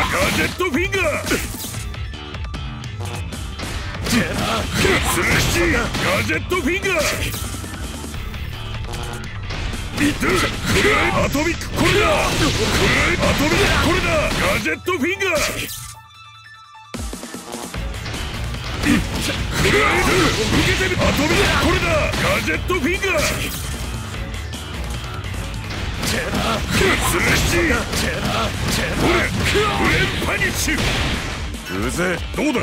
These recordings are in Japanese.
ガジェットフィンガー。スレッシーガジェットフィンガー。アトミックこれだ。アトミックこれだ。ガジェットフィンガー。受けてみ。アトミックこれだ。ガジェットフィンガー。スレッシーブレンパニッシュ。うぜどうだ。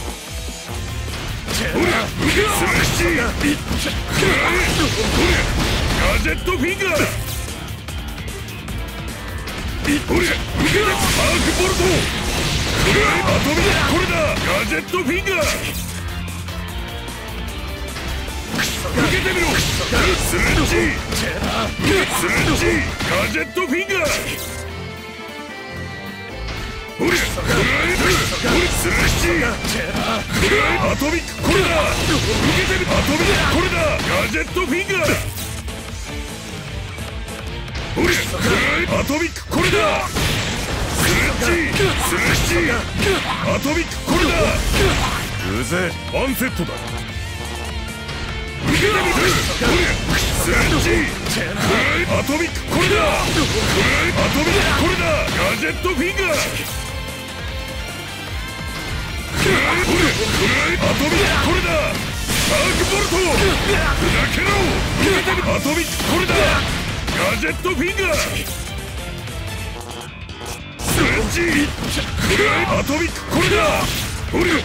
スレッシーガジェットフィンガー。パークボルト。アトミックこれだ。ガジェットフィンガー。受けてみろ。スレッジガジェットフィンガー。スレッジアトミックこれだ。受けてみろ。アトミックこれだ。ガジェットフィンガー。アトミックこれだ。スレッジアトミックこれだ。うぜワンセットだ。受けてみろ。スレッジアトミックこれだ。アトミックこれだ。ガジェットフィンガー。アトミックこれだ。パークボルト砕けろ。受けてみろ。アトミックこれだ。ガジェットフィンガー。スレッジアトミックこれだ。受けてみろ。アトミック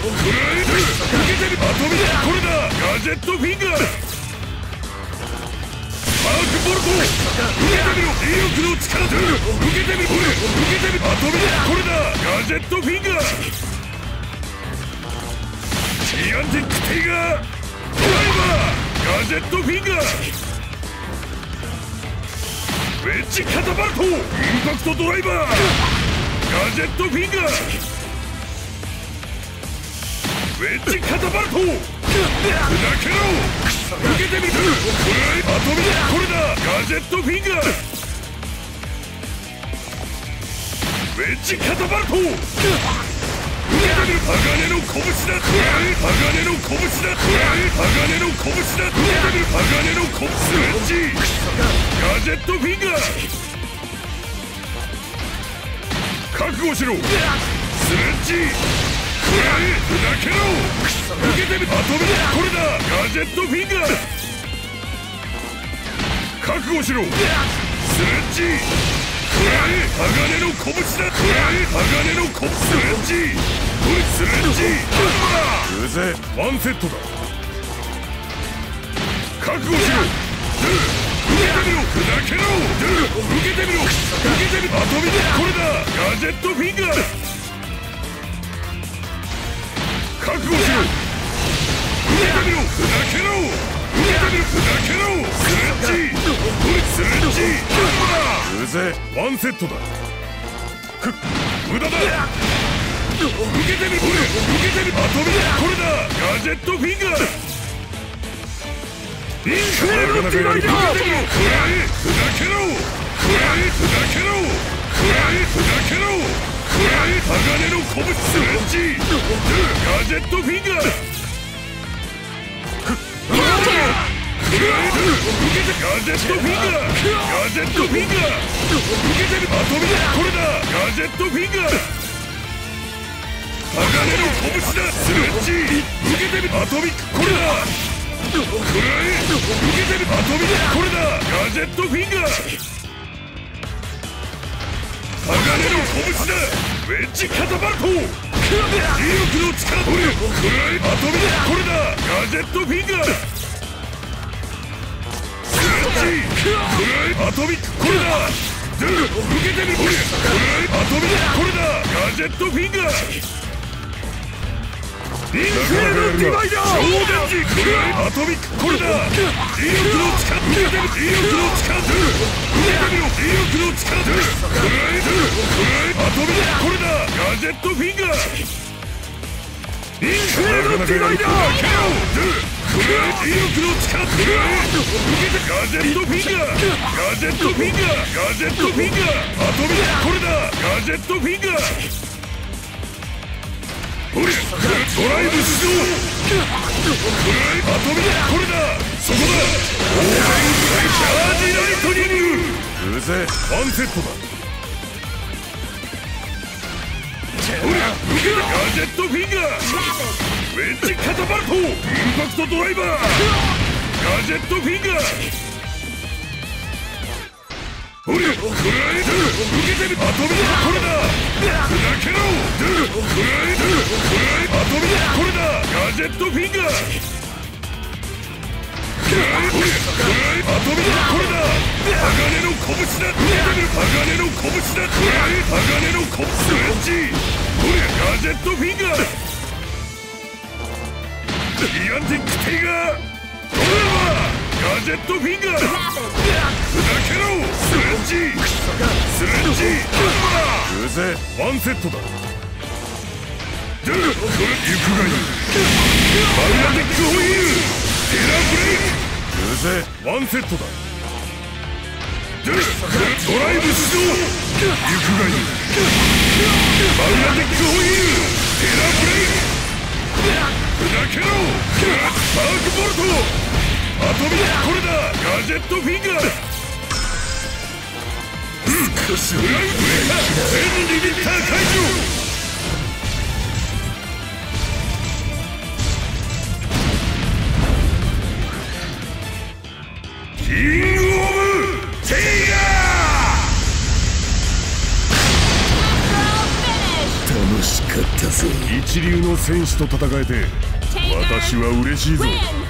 これだ。ガジェットフィンガー。パークボルト受けてみろ。威力の力で受けてみろ。受けてみろ。アトミックこれだ。ガジェットフィンガー。ギガンティックテイガードライバー。ガジェットフィンガー。ウェッジカタパルトインパクトドライバー。ガジェットフィンガー。ウェッジカタパルト砕けろ。受けてみる。アトミックこれだ。ガジェットフィンガー。ウェッジカタパルト受けてみる。鋼の拳だ。鋼の拳だ。鋼の拳だ。受けてみる。鋼の拳。スレッジガジェットフィンガー。覚悟しろ。スレッジ砕けろ。受けてみる。アトミックこれだ。ガジェットフィンガー。覚悟しろ。スレッジ鋼の拳だ。鋼の拳。スレッジうぜワンセットだ。覚悟しろ。受けてみろ。砕けろ。受けてみろ。受けてみろ。アトミックこれだ。ガジェットフィンガー。覚悟しろ。受けてみろ。砕けろ。受けてみろ。砕けろ。スレッジうぜワンセットだ。無駄だ。受けてみろ。受けてみろ。アトミックこれだ。ガジェットフィンガー。インフェルノディバイダー。砕けろ。砕けろ。鋼の拳。スレッジガジェットフィンガー。受けてガジェットフィンガー。ガジェットフィンガー。受けてみろ。アトミックこれだ。ガジェットフィンガー。鋼の拳だ。スレッジ受けてみろ。アトミックこれだ。受けてみろ。アトミックこれだ。ガジェットフィンガー。鋼の拳だ。ウェッジカタパルト威力の力。アトミックこれだ。ガジェットフィンガー。スレッジアトミックこれだ。受けてみろ。アトミックこれだ。ガジェットフィンガー。インフェルノディバイダー。超電磁アトミックこれだ。威力の力。受けてみろ。威力の力。受けてみろ。威力の力。アトミックこれだ。ガジェットフィンガー。インフェルノディバイダー。威力の力。受けてガジェットフィンガー。ガジェットフィンガー。ガジェットフィンガー。アトミックこれだ。ガジェットフィンガー。 ほれドライブ出動アトミックこれだそこだオーベンチャージライトニングうぜワンセットだほら受けたガジェットフィンガーウェッジカタパルトインパクトドライバーガジェットフィンガーほれ、受けてみアトミックこれだ砕けろアトミックこれだガジェットフィンガーアトミックこれだ鋼の拳だ鋼の拳だ鋼の拳スレッジほれガジェットフィンガーギガンティックテイガードラマガジェットフィンガー砕けろスレッジドラマうぜワンセットだ行くがいいマグナティックホイールテラブレイクうぜワンセットだドライブ出動行くがいいマグナティックホイールテラブレイク砕けろパークボルトアトミックこれだガジェットフィンガー少しブラウンブレーカー全リミッター解除キングオブテイガー楽しかったぞ一流の戦士と戦えて私は嬉しいぞ